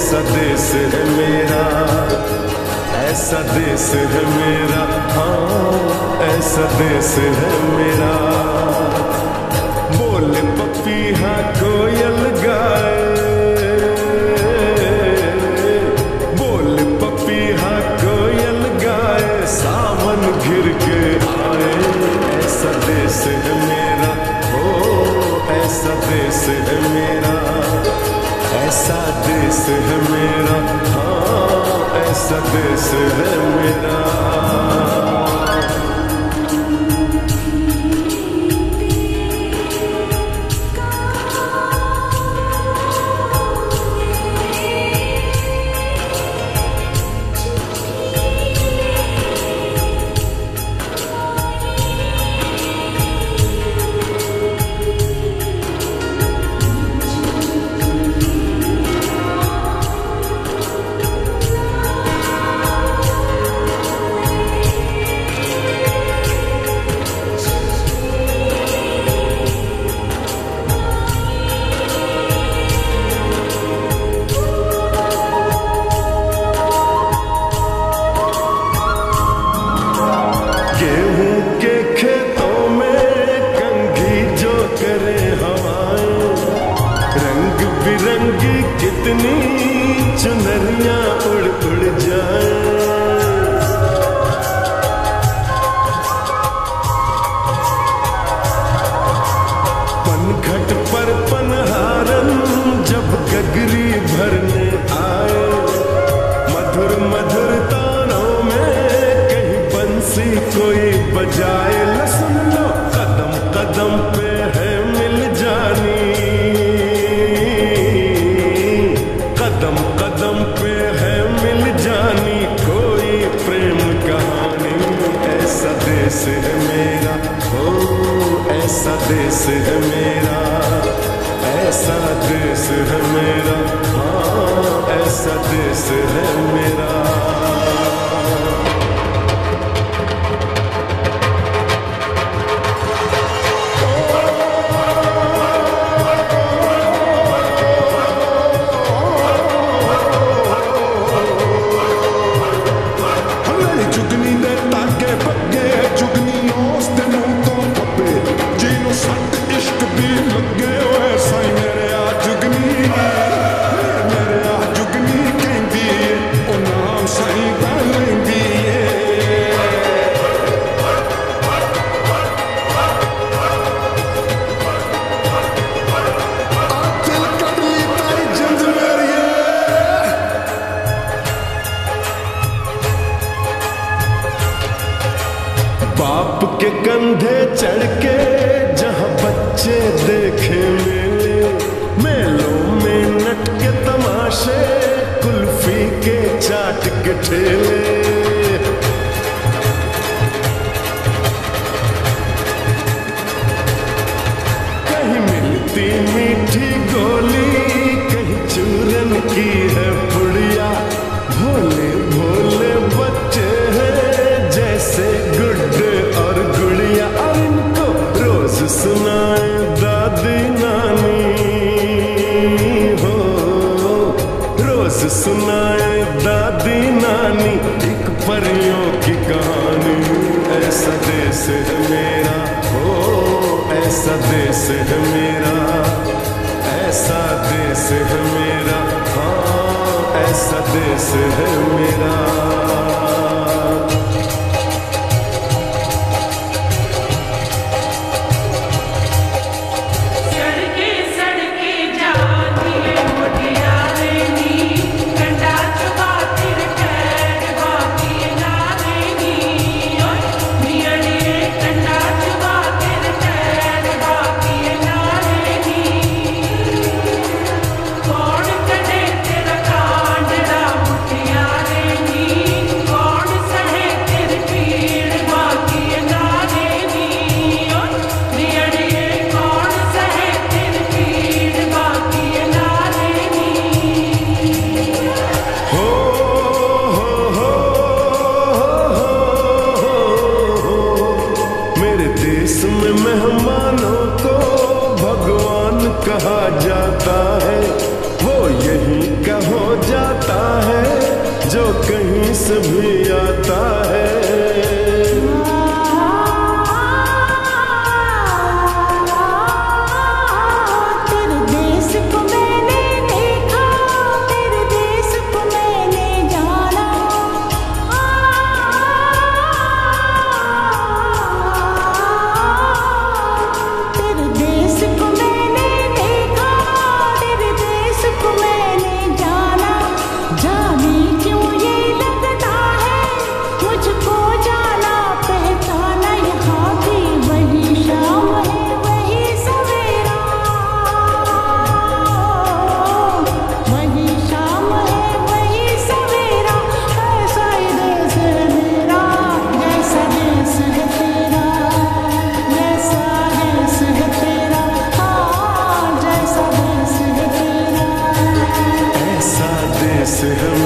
ऐसा देश है मेरा, ऐसा देश है मेरा, हाँ ऐसा देश है मेरा। बोले पपीहा कोयल गाए, बोले पपीहा कोयल गाए, सावन घिर के आए। ऐसा देश है मेरा, ओ ऐसा देश है मेरा, ऐसा देश है मेरा, हाँ ऐसा देश है मेरा। कितनी चुनरियां उड़ उड़ जाए, पनघट पर पनहारन जब गगरी भरने आए, मधुर मधुर तानों में कहीं बंसी कोई बजाए। सुन लो कदम कदम पे है मिल जानी, कदम कदम पे है मिल जानी कोई प्रेम कहानी। ऐसा देश है मेरा, ओ ऐसा देश है मेरा, ऐसा देश है मेरा, हाँ ऐसा देश है मेरा। बाप के कंधे चढ़ के जहाँ बच्चे देखे मेले, मेलों में नट के तमाशे, कुल्फी के चाट के ठेले। कहीं मिलती मीठी गोली, कहीं चूरन की है पुड़िया, भोले भोले बच्चे हैं जैसे गुड्डे और गुड़िया। और इनको रोज सुनाए दादी नानी, हो रोज सुनाए दादी नानी एक परियों की कहानी। ऐसा देश है मेरा, हो ऐसा देश है मेरा, ऐसा देश है मेरा, हाँ ऐसा देश है मेरा। कौन करे तेरा कांडड़ा मुठिया रे नी। जो कहीं से भी आता है। ऐसा देश है